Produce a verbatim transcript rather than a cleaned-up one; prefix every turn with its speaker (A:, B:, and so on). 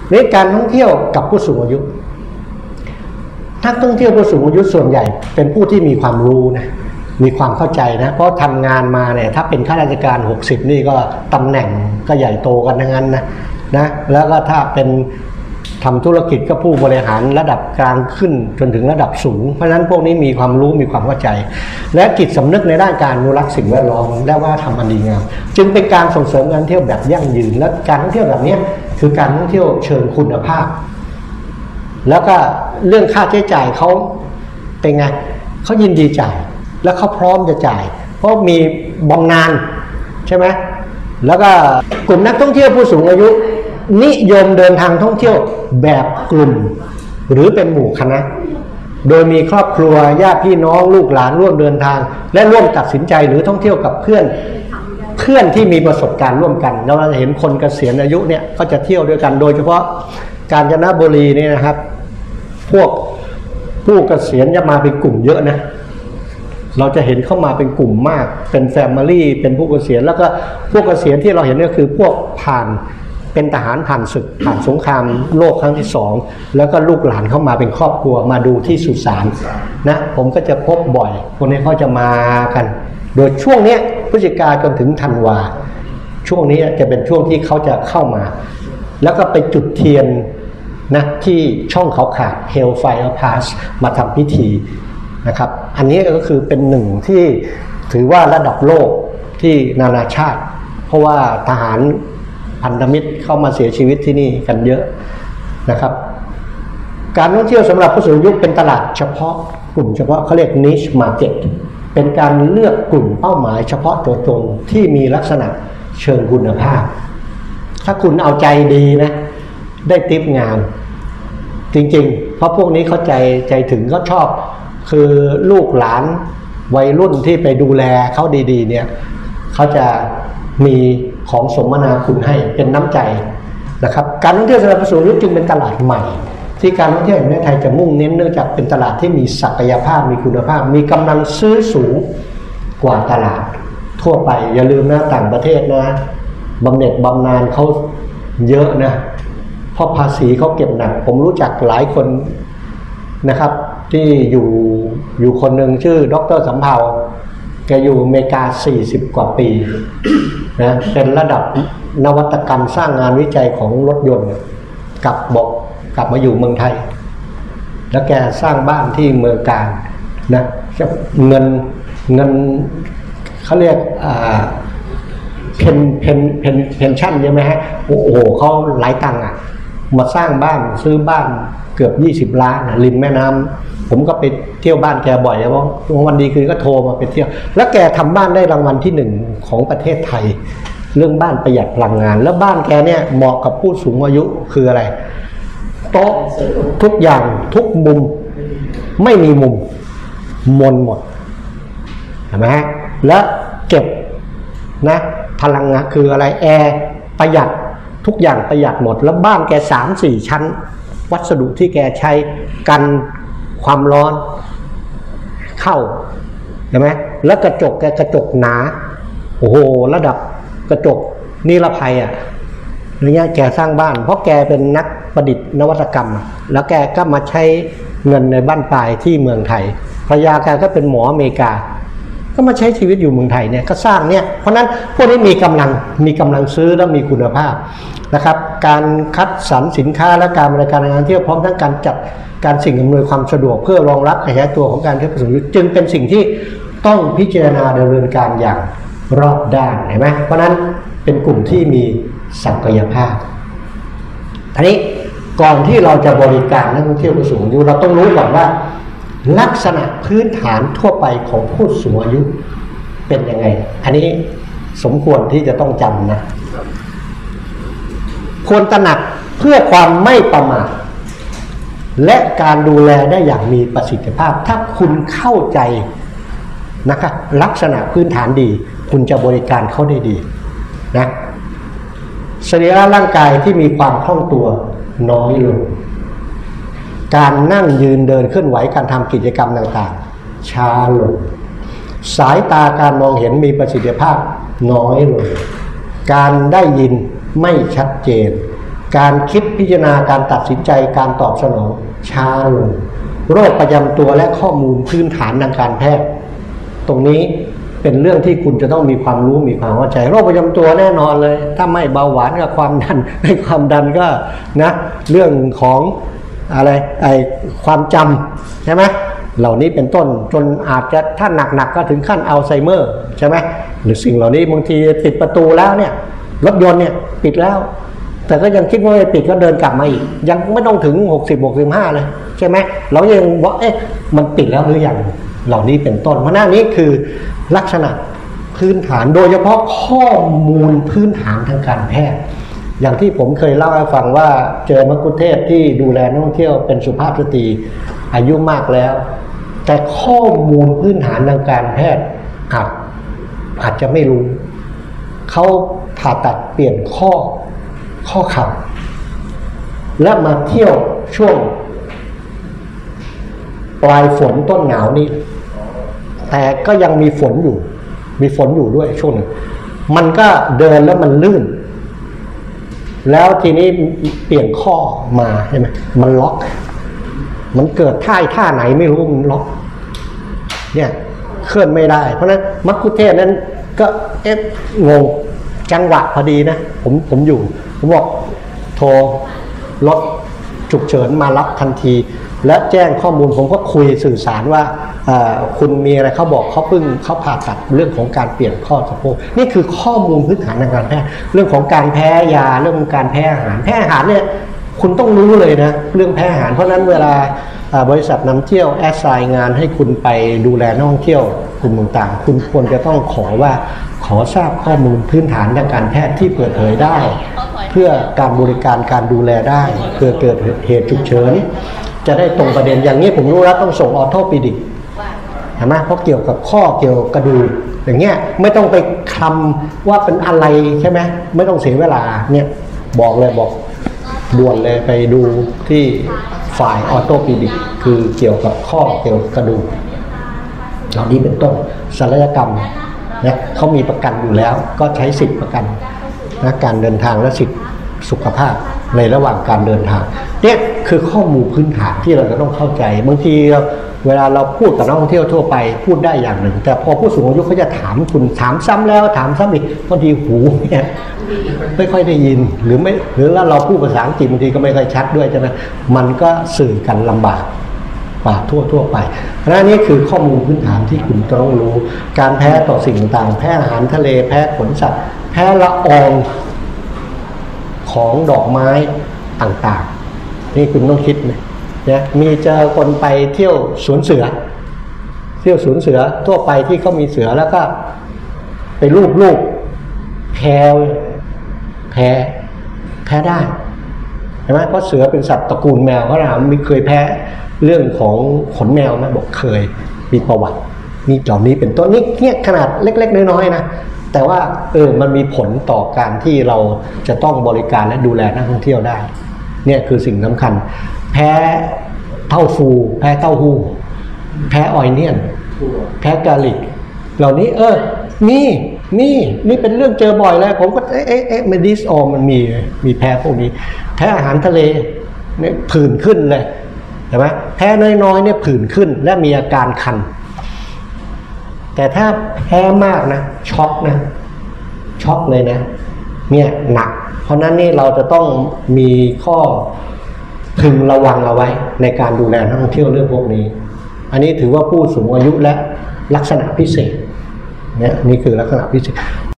A: ในการท่องเที่ยวกับผู้สูงอายุนักท่องเที่ยวผู้สูงอายุส่วนใหญ่เป็นผู้ที่มีความรู้นะมีความเข้าใจนะเพราะทำงานมาเนี่ยถ้าเป็นข้าราชการหกสิบนี่ก็ตำแหน่งก็ใหญ่โตกันทั้งนั้นนะนะแล้วก็ถ้าเป็นทำธุรกิจก็ผู้บริหารระดับกลางขึ้นจนถึงระดับสูงเพราะฉะนั้นพวกนี้มีความรู้มีความเข้าใจและจิตสำนึกในด้านการอนุรักษ์สิ่งแวดล้อมและว่าทำอันดีงามจึงเป็นการส่งเสริมการท่องเที่ยวแบบยั่งยืนและการท่องเที่ยวแบบนี้คือการท่องเที่ยวเชิงคุณภาพแล้วก็เรื่องค่าใช้จ่ายเขาเป็นไงเขายินดีจ่ายแล้วเขาพร้อมจะจ่ายเพราะมีบำนาญใช่ไหมแล้วก็กลุ่มนักท่องเที่ยวผู้สูงอายุนิยมเดินทางท่องเที่ยวแบบกลุ่มหรือเป็นหมู่คณะโดยมีครอบครัวญาติพี่น้องลูกหลานร่วมเดินทางและร่วมตัดสินใจหรือท่องเที่ยวกับเพื่อนเพื่อนที่มีประสบการณ์ร่วมกันเราจะเห็นคนเกษียณอายุเนี่ยก็จะเที่ยวด้วยกันโดยเฉพาะกาญจนบุรีนี่นะครับพวกผู้เกษียณจะมาเป็นกลุ่มเยอะนะเราจะเห็นเข้ามาเป็นกลุ่มมากเป็นแฟมิลี่เป็นผู้เกษียณแล้วก็พวกเกษียณที่เราเห็นก็คือพวกผ่านเป็นทหารผ่านศึกผ่านสงครามโลกครั้งที่สองแล้วก็ลูกหลานเข้ามาเป็นครอบครัวมาดูที่สุสานนะผมก็จะพบบ่อยคนนี้เขาจะมากันโดยช่วงนี้พฤศจิกาจนถึงธันวาช่วงนี้จะเป็นช่วงที่เขาจะเข้ามาแล้วก็ไปจุดเทียนนะที่ช่องเขาขาด Hellfire Pass มาทำพิธีนะครับอันนี้ก็คือเป็นหนึ่งที่ถือว่าระดับโลกที่นานาชาติเพราะว่าทหารพันธมิตรเข้ามาเสียชีวิตที่นี่กันเยอะนะครับการท่องเที่ยวสำหรับผู้สูงอายุเป็นตลาดเฉพาะกลุ่มเฉพาะเขาเรียก niche market เป็นการเลือกกลุ่มเป้าหมายเฉพาะตัวตนที่มีลักษณะเชิงคุณภาพถ้าคุณเอาใจดีนะได้ทิปงามจริงๆเพราะพวกนี้เขาใจใจถึงเขาชอบคือลูกหลานวัยรุ่นที่ไปดูแลเขาดีๆเนี่ยเขาจะมีของสมนาคุณให้เป็นน้ำใจนะครับการท่องเที่ยวสำหรับผู้สูงอายุจึงเป็นตลาดใหม่ที่การท่องเที่ยวแห่งประเทศไทยจะมุ่งเน้นเนื่องจากเป็นตลาดที่มีศักยภาพมีคุณภาพมีกำลังซื้อสูงกว่าตลาดทั่วไปอย่าลืมนะต่างประเทศนะบำเหน็จบำนาญเขาเยอะนะเพราะภาษีเขาเก็บหนักผมรู้จักหลายคนนะครับที่อยู่อยู่คนหนึ่งชื่อดร.สำเภาแกอยู่อเมริกาสี่สิบกว่าปีนะเป็นระดับนวัตกรรมสร้างงานวิจัยของรถยนต์กลับบอกกลับมาอยู่เมืองไทยแล้วแกสร้างบ้านที่เมืองการนะเงินเงินเขาเรียกอ่าเพนเพนเพนเพนชั่นใช่ไหมฮะโอ้โหเขาหลายตังค์อ่ะมาสร้างบ้านซื้อบ้านเกือบยี่สิบล้านริมแม่น้ำผมก็ไปเที่ยวบ้านแกบ่อยเพราะวันดีคืนก็โทรมาไปเที่ยวแล้วแกทำบ้านได้รางวัลที่หนึ่งของประเทศไทยเรื่องบ้านประหยัดพลังงานแล้วบ้านแกเนี่ยเหมาะกับผู้สูงอายุคืออะไรโต๊ะทุกอย่างทุกมุมไม่มีมุมมนหมดเห็นไหมฮะแล้วเก็บนะพลังงานคืออะไรแอร์ประหยัดทุกอย่างประหยัดหมดแล้วบ้านแกสามสี่ชั้นวัสดุที่แกใช้กันความร้อนเข้าเห็นไหมแล้วกระจกแกกระจกหนาโอ้โหระดับกระจกนิรภัยอ่ะเนี่ยแกสร้างบ้านเพราะแกเป็นนักประดิษฐ์นวัตกรรมแล้วแกก็มาใช้เงินในบ้านปลายที่เมืองไทยภรรยาแกก็เป็นหมออเมริกาก็มาใช้ชีวิตอยู่เมืองไทยเนี่ยก็สร้างเนี่ยเพราะนั้นพวกนี้มีกำลังมีกำลังซื้อและมีคุณภาพนะครับการคัดสรรสินค้าและการบริการงานเที่ยวพร้อมทั้งการจัดการสิ่งอำนวยความสะดวกเพื่อรองรับขยายตัวของการเที่ยวผู้สูงอายุจึงเป็นสิ่งที่ต้องพิจารณาดำเนินการอย่างรอบด้านเห็นไหมเพราะนั้นเป็นกลุ่มที่มีศักยภาพทีนี้ก่อนที่เราจะบริการนักท่องเที่ยวผู้สูงอายุเราต้องรู้ก่อนว่าลักษณะพื้นฐานทั่วไปของผู้สูงอายุเป็นยังไงอันนี้สมควรที่จะต้องจำนะควรตระหนักเพื่อความไม่ประมาทและการดูแลได้อย่างมีประสิทธิภาพถ้าคุณเข้าใจนะครับลักษณะพื้นฐานดีคุณจะบริการเขาได้ดีนะสรีระร่างกายที่มีความคล่องตัวน้อยลงการนั่งยืนเดินเคลื่อนไหวการทำกิจกรรมต่างๆช้าลงสายตาการมองเห็นมีประสิทธิภาพน้อยลงการได้ยินไม่ชัดเจนการคิดพิจารณาการตัดสินใจการตอบสนองช้าลงโรคประจำตัวและข้อมูลพื้นฐานทางการแพทย์ตรงนี้เป็นเรื่องที่คุณจะต้องมีความรู้มีความเข้าใจโรคประจำตัวแน่นอนเลยถ้าไม่เบาหวานกับความดันไม่ความดันก็นะเรื่องของอะไรไอความจำใช่ไหมเหล่านี้เป็นต้นจนอาจจะถ้าหนักๆก็ถึงขั้นอัลไซเมอร์ใช่ไหมหรือสิ่งเหล่านี้บางทีปิดประตูแล้วเนี่ยรถยนต์เนี่ยปิดแล้วแต่ก็ยังคิดว่าไม่ปิดก็เดินกลับมาอีกยังไม่ต้องถึงหกสิบ หกสิบห้าเลยใช่ไหมเรายังว่าเอ๊ะมันปิดแล้วหรือยังเหล่านี้เป็นต้นเพราะหน้านี้คือลักษณะพื้นฐานโดยเฉพาะข้อมูลพื้นฐานทางการแพทย์อย่างที่ผมเคยเล่าให้ฟังว่าเจอมัคคุเทศก์ที่ดูแลนักท่องเที่ยวเป็นสุภาพสตรีอายุมากแล้วแต่ข้อมูลพื้นฐานทางการแพทย์อาจอาจจะไม่รู้เขาผ่าตัดเปลี่ยนข้อข้อเข่าและมาเที่ยวช่วงปลายฝนต้นหนาวนี่แต่ก็ยังมีฝนอยู่มีฝนอยู่ด้วยช่วงนึงมันก็เดินแล้วมันลื่นแล้วทีนี้เปลี่ยนข้อมาใช่ไหมมันล็อกมันเกิดท่าท่าไหนไม่รู้มันล็อกเนี่ยเคลื่อนไม่ได้เพราะฉะนั้นมัคคุเทศก์นั้นก็เอ๊ะงงจังหวะพอดีนะผมผมอยู่ผมบอกโทรรถฉุกเฉินมารับทันทีและแจ้งข้อมูลผมก็คุยสื่อสารว่าคุณมีอะไรเขาบอกเขาเพิ่งเขาผ่าตัดเรื่องของการเปลี่ยนข้อสะโพกนี่คือข้อมูลพื้นฐานทางการแพทย์เรื่องของการแพ้ยาเรื่องของการแพ้อาหารแพ้อาหารเนี่ยคุณต้องรู้เลยนะเรื่องแพ้อาหารเพราะนั้นเวลาบริษัทนำเที่ยวแอสไซน์งานให้คุณไปดูแลนักท่องเที่ยวกลุ่มต่างๆคุณควรจะต้องขอว่าขอทราบข้อมูลพื้นฐานทางการแพทย์ที่เปิดเผยได้เพื่อการบริการการดูแลได้เพื่อเกิดเหตุฉุกเฉินจะได้ตรงประเด็นอย่างนี้ผมรู้แล้วต้องส่งออโทปิดิกเห็นไหมเพราะเกี่ยวกับข้อเกี่ยวกับกระดูกอย่างเงี้ยไม่ต้องไปคำว่าเป็นอะไรใช่ไหมไม่ต้องเสียเวลาเนี่ยบอกเลยบอกด่วนเลยไปดูที่ฝ่ายออโทปิดิกคือเกี่ยวกับข้อเกี่ยวกับกระดูกเหล่านี้เป็นต้นศัลยกรรมนะเขามีประกันอยู่แล้วก็ใช้สิทธิประกันนะการเดินทางและสิทธิสุขภาพในระหว่างการเดินทางเนี่ยคือข้อมูลพื้นฐานที่เราจะต้องเข้าใจบางทีเวลาเราพูดกับนักท่องเที่ยวทั่วไปพูดได้อย่างหนึ่งแต่พอผู้สูงอายุเขาจะถามคุณถามซ้ำแล้วถามซ้ำอีกบางทีหูเนี่ยไม่ค่อยได้ยินหรือไม่หรือว่าเราพูดภาษาอังกฤษบางทีก็ไม่ค่อยชัดด้วยใช่ไหมมันก็สื่อกันลำบากป่าทั่วทั่วไปเพราะนี่คือข้อมูลพื้นฐานที่คุณต้องรู้การแพ้ต่อสิ่งต่างๆแพ้อาหารทะเลแพ้ขนสัตว์แพ้ละอองของดอกไม้ต่างๆนี่คุณต้องคิดนะเนี่ยมีเจอคนไปเที่ยวสวนเสือเที่ยวสวนเสือทั่วไปที่เขามีเสือแล้วก็ไปรูปรูปแพ้แพ้แพ้ได้ใช่ไหมเพราะเสือเป็นสัตว์ตระกูลแมวเขาถามมีเคยแพ้เรื่องของขนแมวไหมบอกเคยมีประวัตินี่เหล่านี้เป็นต้นนี่เนี่ยขนาดเล็กๆน้อยๆนะแต่ว่าเออมันมีผลต่อการที่เราจะต้องบริการและดูแลนักท่องเที่ยวได้เนี่ยคือสิ่งสำคัญแพ้เต้าฟูแพ้เต้าหู้แพ้ออยเนียนแพ้กาลิกเหล่านี้เออมีมีนี่เป็นเรื่องเจอบ่อยแล้วผมก็เอ๊ะเอ๊ะเอ๊ะเมดิสออมมันมีมีแพ้พวกนี้แพ้อาหารทะเลเนี่ยผื่นขึ้นเลยใช่ไหมแพ้น้อยๆเนี่ยผื่นขึ้นและมีอาการคันแต่ถ้าแพ้มากนะช็อกนะช็อกเลยนะเนี่ยหนักเพราะนั้นนี่เราจะต้องมีข้อพึงระวังเอาไว้ในการดูแลนักท่องเที่ยวเรื่องพวกนี้อันนี้ถือว่าผู้สูงอายุและลักษณะพิเศษเนี่ยนี่คือลักษณะพิเศษ